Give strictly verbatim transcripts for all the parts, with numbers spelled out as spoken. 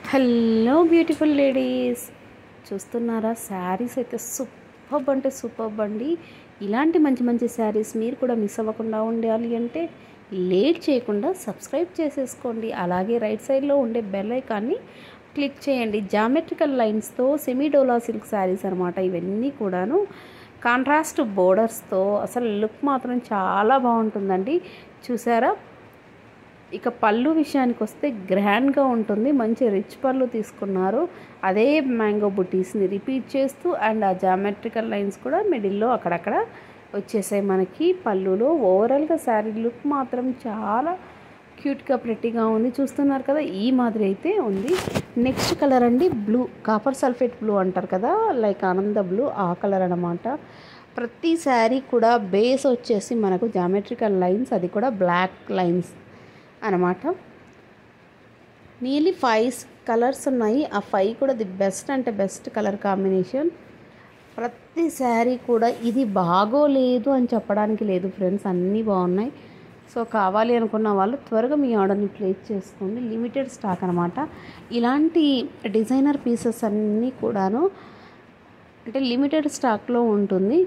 Hello beautiful ladies, చూస్తున్నారా? శారీస్ అయితే superb అంటే సూపర్బ్ అండి. ఇలాంటి మంచి మంచి శారీస్ మీరు కూడా మిస్ అవ్వకుండా ఉండాలి అంటే లేట్ చేయకుండా సబ్స్క్రైబ్ చేసేసుకోండి. అలాగే రైట్ సైడ్లో ఉండే బెల్ ఐకాన్ని క్లిక్ చేయండి. జామెట్రికల్ లైన్స్తో సెమీడోలా సిల్క్ శారీస్ అనమాట. ఇవన్నీ కూడాను కాంట్రాస్ట్ బోర్డర్స్తో అసలు లుక్ మాత్రం చాలా బాగుంటుందండి. చూసారా? ఇక పళ్ళు విషయానికి వస్తే గ్రాండ్గా ఉంటుంది. మంచి రిచ్ పళ్ళు తీసుకున్నారు. అదే మ్యాంగో బుటీస్ని రిపీట్ చేస్తూ అండ్ ఆ జామెట్రికల్ లైన్స్ కూడా మిడిల్లో అక్కడక్కడ వచ్చేసాయి మనకి పళ్ళులో. ఓవరాల్గా శారీ లుక్ మాత్రం చాలా క్యూట్గా ప్రెట్టీగా ఉంది. చూస్తున్నారు కదా, ఈ మాదిరి అయితే ఉంది. నెక్స్ట్ కలర్ అండి బ్లూ, కాపర్ సల్ఫేట్ బ్లూ అంటారు కదా, లైక్ ఆనంద బ్లూ, ఆ కలర్ అనమాట. ప్రతి శారీ కూడా బేస్ వచ్చేసి మనకు జామెట్రికల్ లైన్స్, అది కూడా బ్లాక్ లైన్స్ అనమాట. నియర్లీ ఫైవ్ కలర్స్ ఉన్నాయి. ఆ ఫైవ్ కూడా ది బెస్ట్ అంటే బెస్ట్ కలర్ కాంబినేషన్. ప్రతి శారీ కూడా ఇది బాగోలేదు అని చెప్పడానికి లేదు ఫ్రెండ్స్, అన్నీ బాగున్నాయి. సో కావాలి అనుకున్న వాళ్ళు త్వరగా మీ ఆర్డర్ని ప్లేస్ చేసుకోండి. లిమిటెడ్ స్టాక్ అనమాట. ఇలాంటి డిజైనర్ పీసెస్ అన్నీ కూడాను అంటే లిమిటెడ్ స్టాక్లో ఉంటుంది.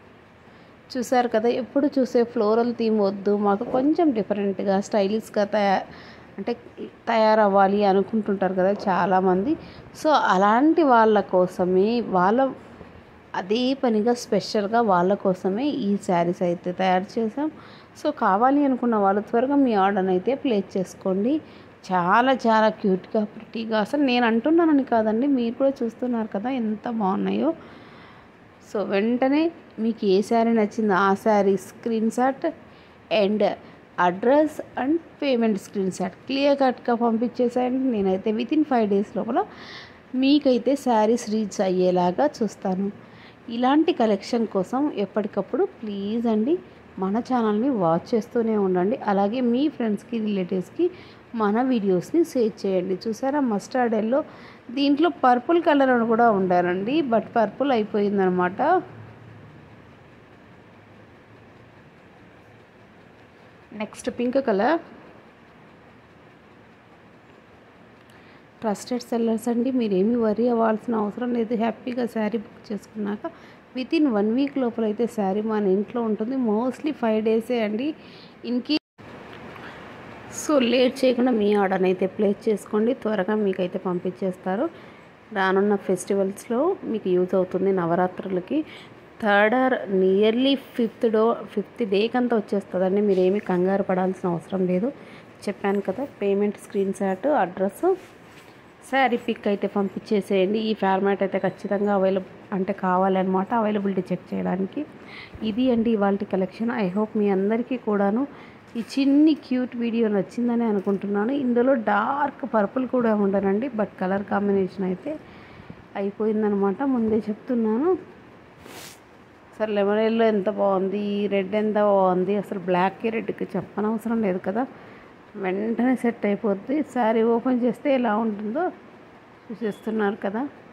చూసారు కదా, ఎప్పుడు చూసే ఫ్లోరల్ థీమ్ వద్దు, మాకు కొంచెం డిఫరెంట్గా స్టైలిష్గా తయారు అంటే తయారవ్వాలి అనుకుంటుంటారు కదా చాలామంది. సో అలాంటి వాళ్ళ కోసమే, వాళ్ళ అదే పనిగా స్పెషల్గా వాళ్ళ కోసమే ఈ శారీస్ అయితే తయారు చేసాం. సో కావాలి అనుకున్న వాళ్ళు త్వరగా మీ ఆర్డర్ని అయితే ప్లేస్ చేసుకోండి. చాలా చాలా క్యూట్గా ప్రిటీగా, అసలు నేను అంటున్నానని కాదండి, మీరు కూడా చూస్తున్నారు కదా ఎంత బాగున్నాయో. సో వెంటనే మీకు ఏ శారీ నచ్చిందో ఆ sari screenshot and address and payment screenshot clear కట్గా పంపించేసాయండి. నేనైతే విత్ ఇన్ ఫైవ్ డేస్ లోపల మీకైతే శారీస్ రీచ్ అయ్యేలాగా చూస్తాను. ఇలాంటి కలెక్షన్ కోసం ఎప్పటికప్పుడు ప్లీజ్ అండి మన ఛానల్ని వాచ్ చేస్తూనే ఉండండి. అలాగే మీ ఫ్రెండ్స్కి, రిలేటివ్స్కి మన వీడియోస్ని షేర్ చేయండి. చూసారా, మస్టర్డ్ ఎల్లో, దీంట్లో పర్పుల్ కలర్ అని కూడా ఉండాలండి, బట్ పర్పుల్ అయిపోయిందనమాట. Next pink colour. Trusted sellers అండి, మీరేమీ వరీ అవ్వాల్సిన అవసరం లేదు. హ్యాపీగా శారీ బుక్ చేసుకున్నాక విత్ ఇన్ వన్ వీక్ లోపల అయితే శారీ మన ఇంట్లో ఉంటుంది. మోస్ట్లీ ఫైవ్ డేసే అండి. ఇన్కి సో లేట్ చేయకుండా మీ ఆర్డర్ని అయితే ప్లేస్ చేసుకోండి. త్వరగా మీకైతే పంపించేస్తారు. రానున్న ఫెస్టివల్స్లో మీకు యూజ్ అవుతుంది. నవరాత్రులకి థర్డ్ ఆర్ నియర్లీ ఫిఫ్త్ డో ఫిఫ్త్ డేకంతా వచ్చేస్తుందండి. మీరేమీ కంగారు పడాల్సిన అవసరం లేదు. చెప్పాను కదా, payment screenshot, address, sari pic అయితే పంపించేసేయండి. ఈ ఫార్మాట్ అయితే ఖచ్చితంగా అవైలబుల్ అంటే కావాలన్నమాట, అవైలబిలిటీ చెక్ చేయడానికి. ఇది అండి ఇవాళ కలెక్షన్. ఐ హోప్ మీ అందరికీ కూడాను ఈ చిన్ని క్యూట్ వీడియో నచ్చిందని అనుకుంటున్నాను. ఇందులో డార్క్ పర్పుల్ కూడా ఉండనండి, బట్ కలర్ కాంబినేషన్ అయితే అయిపోయిందనమాట, ముందే చెప్తున్నాను. అసలు లెమన్ ఎల్లో ఎంత బాగుంది, రెడ్ ఎంత బాగుంది, అసలు బ్లాక్కి రెడ్కి చెప్పనవసరం లేదు కదా, వెంటనే సెట్ అయిపోద్ది. శారీ ఓపెన్ చేస్తే ఎలా ఉంటుందో చూసేస్తున్నారు కదా.